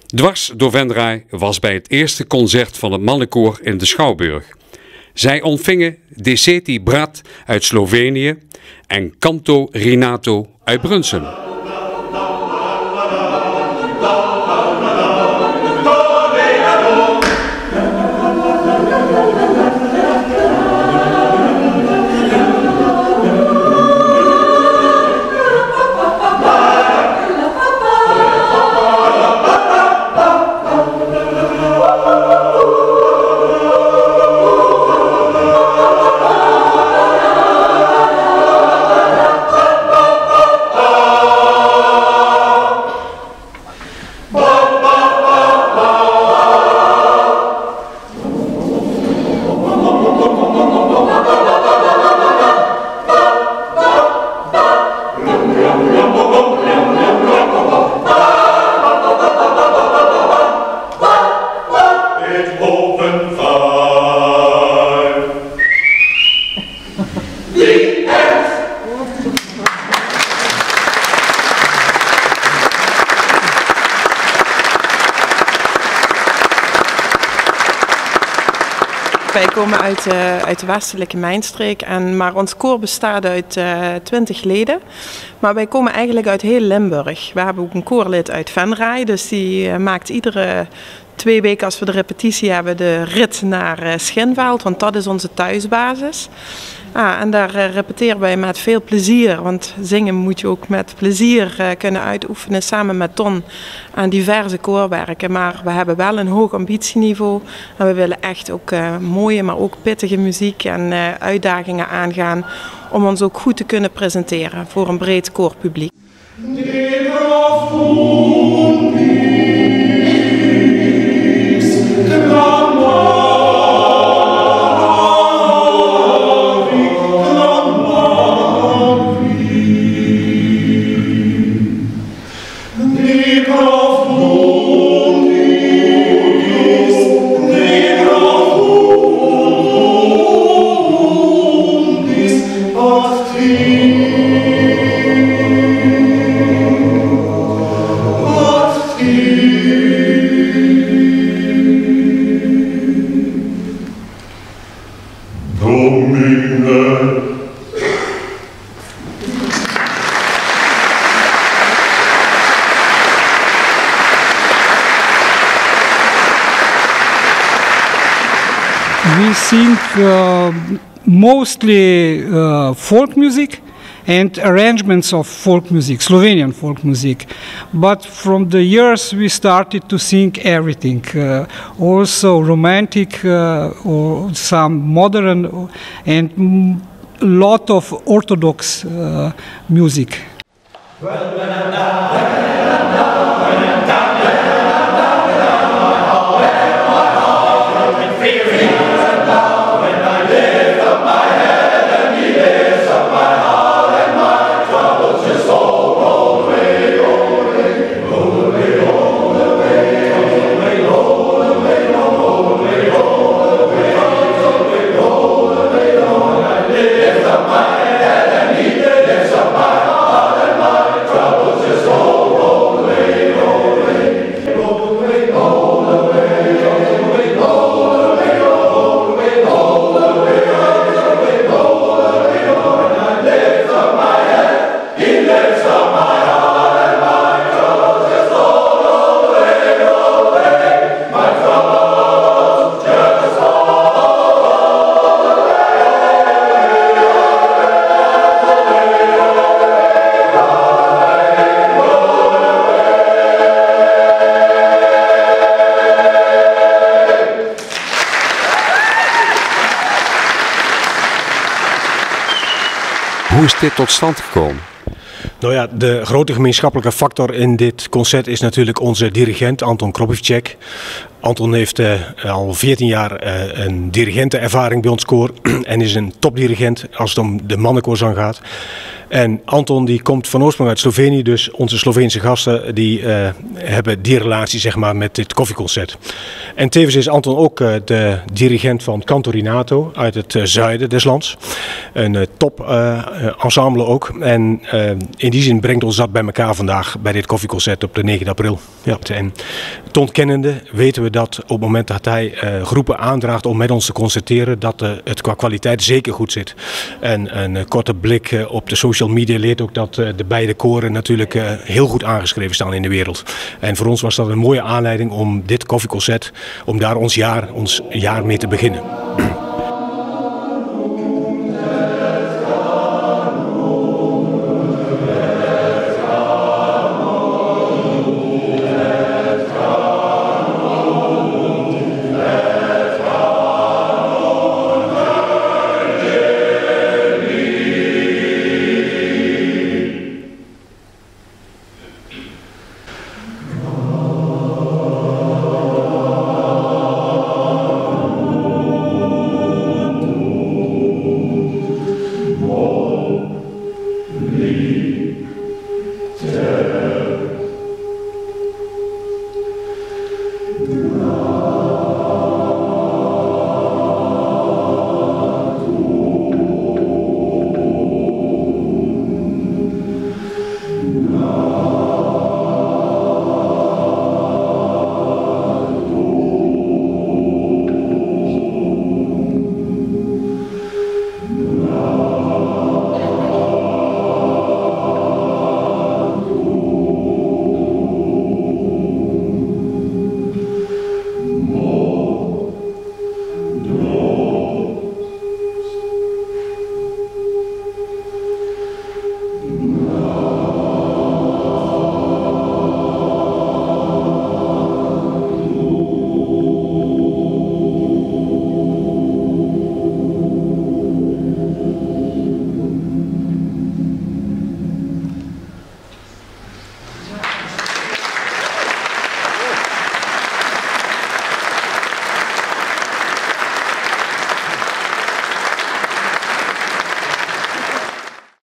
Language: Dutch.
Dwars door Venray was bij het eerste concert van het mannenkoor in de Schouwburg. Zij ontvingen Deseti Brat uit Slovenië en Canto Rinato uit Brunsum. Wij komen uit de westelijke mijnstreek, maar ons koor bestaat uit 20 leden. Maar wij komen eigenlijk uit heel Limburg. We hebben ook een koorlid uit Venray, dus die maakt iedere 2 weken als we de repetitie hebben de rit naar Schinveld, want dat is onze thuisbasis. En daar repeteren wij met veel plezier, want zingen moet je ook met plezier kunnen uitoefenen samen met Ton aan diverse koorwerken. Maar we hebben wel een hoog ambitieniveau en we willen echt ook mooie, maar ook pittige muziek en uitdagingen aangaan om ons ook goed te kunnen presenteren voor een breed koorpubliek. We sing mostly folk music and arrangements of folk music, Slovenian folk music. But from the years we started to sing everything, also romantic or some modern and a lot of Orthodox music. Hoe is dit tot stand gekomen? Nou ja, de grote gemeenschappelijke factor in dit concert is natuurlijk onze dirigent Anton Kropivcek. Anton heeft al 14 jaar een dirigentenervaring bij ons koor en is een topdirigent als het om de mannenkoorzang gaat. En Anton die komt van oorsprong uit Slovenië, dus onze Sloveense gasten die hebben die relatie zeg maar met dit koffieconcert. En tevens is Anton ook de dirigent van Canto Rinato uit het zuiden des lands. Een top ensemble ook. En in die zin brengt ons dat bij elkaar vandaag bij dit koffieconcert op de 9 april. Ja, en Ton kennende weten we dat op het moment dat hij groepen aandraagt om met ons te concerteren, dat het qua kwaliteit zeker goed zit. En een korte blik op de social media leert ook dat de beide koren natuurlijk heel goed aangeschreven staan in de wereld. En voor ons was dat een mooie aanleiding om dit koffieconcert, om daar ons jaar mee te beginnen.